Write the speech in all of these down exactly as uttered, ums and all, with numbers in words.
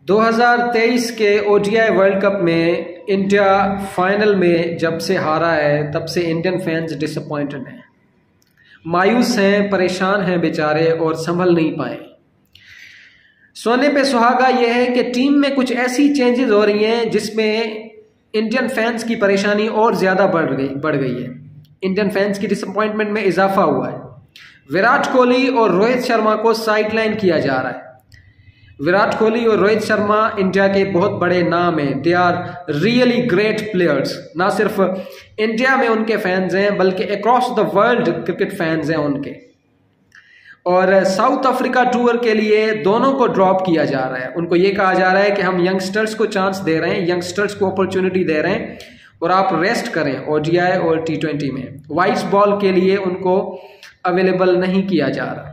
दो हज़ार तेईस के ओडीआई वर्ल्ड कप में इंडिया फाइनल में जब से हारा है तब से इंडियन फैंस डिसअपॉइंटेड हैं, मायूस हैं, परेशान हैं बेचारे और संभल नहीं पाए। सोने पे सुहागा यह है कि टीम में कुछ ऐसी चेंजेस हो रही हैं जिसमें इंडियन फैंस की परेशानी और ज़्यादा बढ़ गई बढ़ गई है। इंडियन फैंस की डिसअपॉइंटमेंट में इजाफा हुआ है। विराट कोहली और रोहित शर्मा को साइडलाइन किया जा रहा है। विराट कोहली और रोहित शर्मा इंडिया के बहुत बड़े नाम हैं। They are really great players. ना सिर्फ इंडिया में उनके फैंस हैं बल्कि across the world cricket fans हैं उनके। और साउथ अफ्रीका टूर के लिए दोनों को ड्रॉप किया जा रहा है। उनको ये कहा जा रहा है कि हम यंगस्टर्स को चांस दे रहे हैं, यंगस्टर्स को अपॉर्चुनिटी दे रहे हैं और आप रेस्ट करें ओडीआई और टी ट्वेंटी में। वाइस बॉल के लिए उनको अवेलेबल नहीं किया जा रहा।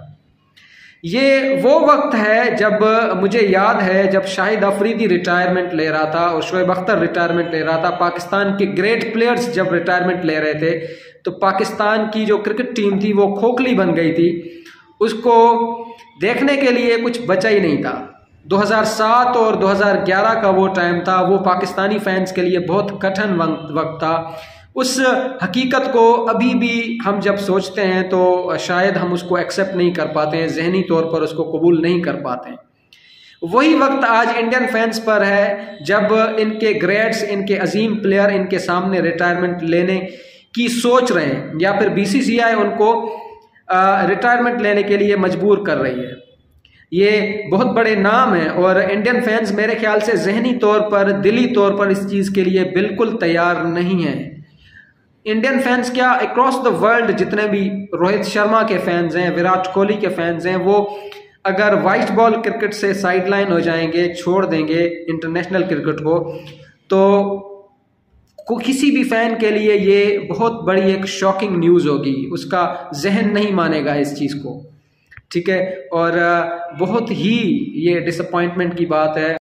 ये वो वक्त है जब मुझे याद है जब शाहिद अफरीदी रिटायरमेंट ले रहा था और शोएब अख्तर रिटायरमेंट ले रहा था। पाकिस्तान के ग्रेट प्लेयर्स जब रिटायरमेंट ले रहे थे तो पाकिस्तान की जो क्रिकेट टीम थी वो खोखली बन गई थी। उसको देखने के लिए कुछ बचा ही नहीं था। दो हज़ार सात और दो हज़ार ग्यारह का वो टाइम था, वो पाकिस्तानी फैंस के लिए बहुत कठिन वक्त था। उस हकीकत को अभी भी हम जब सोचते हैं तो शायद हम उसको एक्सेप्ट नहीं कर पाते हैं, जहनी तौर पर उसको कबूल नहीं कर पाते हैं। वही वक्त आज इंडियन फैंस पर है जब इनके ग्रेट्स, इनके अजीम प्लेयर इनके सामने रिटायरमेंट लेने की सोच रहे हैं या फिर बीसीसीआई उनको रिटायरमेंट लेने के लिए मजबूर कर रही है। ये बहुत बड़े नाम हैं और इंडियन फैंस मेरे ख्याल से जहनी तौर पर, दिली तौर पर इस चीज़ के लिए बिल्कुल तैयार नहीं हैं। इंडियन फैंस क्या, अक्रॉस द वर्ल्ड जितने भी रोहित शर्मा के फैंस हैं, विराट कोहली के फैंस हैं, वो अगर वाइट बॉल क्रिकेट से साइडलाइन हो जाएंगे, छोड़ देंगे इंटरनेशनल क्रिकेट को, तो को किसी भी फैन के लिए ये बहुत बड़ी एक शॉकिंग न्यूज़ होगी। उसका जहन नहीं मानेगा इस चीज़ को, ठीक है। और बहुत ही ये डिसअपॉइंटमेंट की बात है।